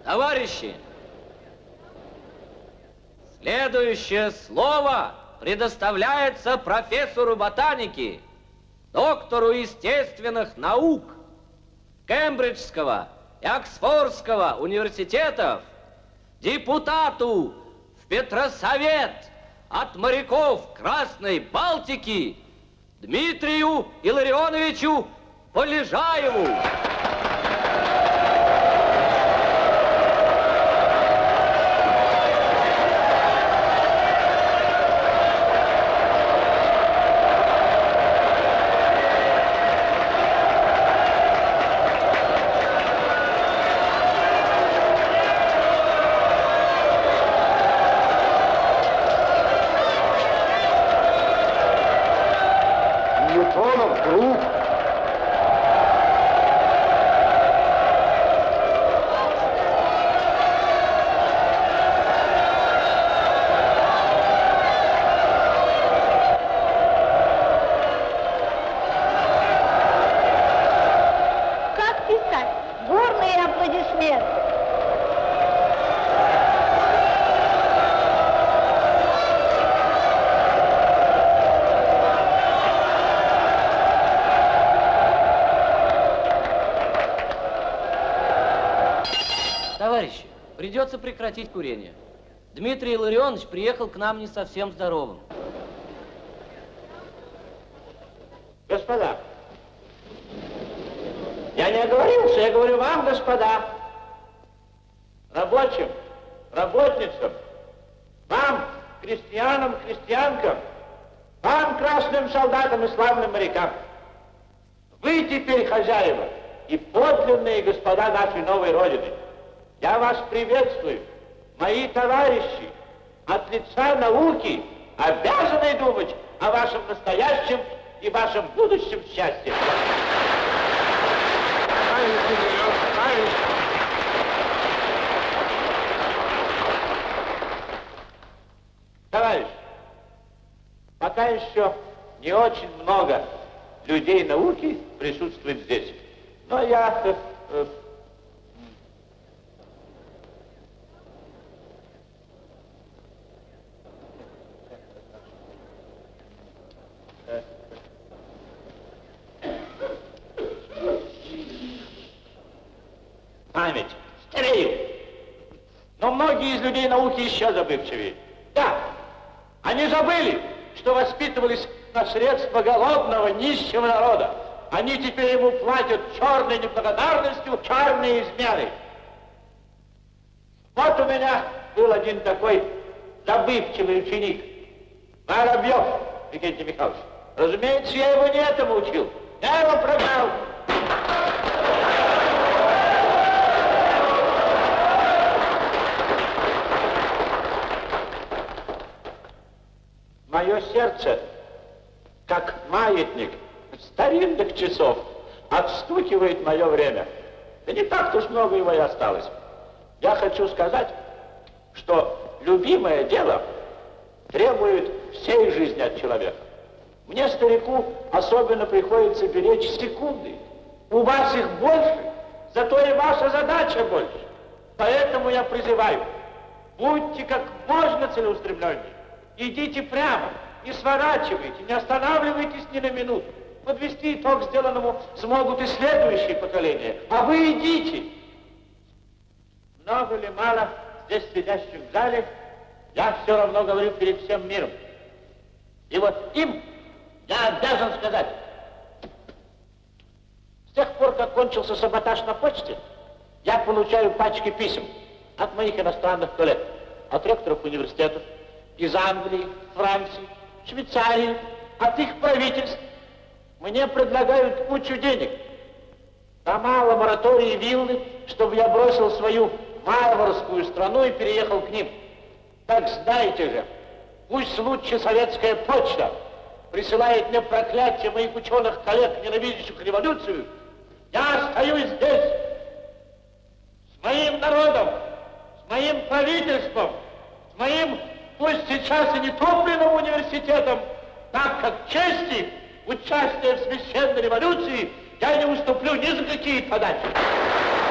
Товарищи, следующее слово предоставляется профессору ботаники, доктору естественных наук Кембриджского и Оксфордского университетов, депутату в Петросовет от моряков Красной Балтики Дмитрию Илларионовичу Полежаеву. Товарищи, придется прекратить курение. Дмитрий Илларионович приехал к нам не совсем здоровым. Господа, я не оговорился, я говорю вам, господа, рабочим, работницам, вам, крестьянам, крестьянкам, вам, красным солдатам и славным морякам. Вы теперь хозяева и подлинные господа нашей новой Родины. Я вас приветствую, мои товарищи, от лица науки, обязаны думать о вашем настоящем и вашем будущем счастье. Товарищ, пока еще не очень много людей науки присутствует здесь, но я... Память, старею. Но многие из людей науки еще забывчивее. Да, они забыли, что воспитывались на средства голодного, нищего народа. Они теперь ему платят черной неблагодарностью, черные измены. Вот у меня был один такой забывчивый ученик, Воробьев Викентий Михайлович. Разумеется, я его не этому учил. Я его прогнал. Мое сердце, как маятник старинных часов, отстукивает мое время. Да не так уж много его и осталось. Я хочу сказать, что любимое дело требует всей жизни от человека. Мне, старику, особенно приходится беречь секунды. У вас их больше, зато и ваша задача больше. Поэтому я призываю, будьте как можно целеустремленнее. Идите прямо, не сворачивайте, не останавливайтесь ни на минуту. Подвести итог сделанному смогут и следующие поколения. А вы идите. Много ли, мало здесь сидящих в зале, я все равно говорю перед всем миром. И вот им я обязан сказать, с тех пор, как кончился саботаж на почте, я получаю пачки писем от моих иностранных коллег, от ректоров университетов, из Англии, Франции, Швейцарии, от их правительств. Мне предлагают кучу денег, дома, лаборатории, виллы, чтобы я бросил свою варварскую страну и переехал к ним. Так знаете же, пусть лучше советская почта присылает мне проклятие моих ученых-коллег, ненавидящих революцию, я остаюсь здесь с моим народом, с моим правительством, с моим, пусть сейчас и не топленным университетом, так как чести участия в священной революции я не уступлю ни за какие подачи.